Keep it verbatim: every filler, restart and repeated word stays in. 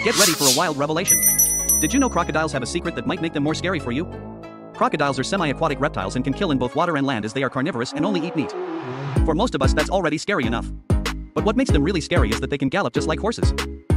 Get ready for a wild revelation. Did you know crocodiles have a secret that might make them more scary for you? Crocodiles are semi-aquatic reptiles and can kill in both water and land as they are carnivorous and only eat meat. For most of us, that's already scary enough. But what makes them really scary is that they can gallop just like horses.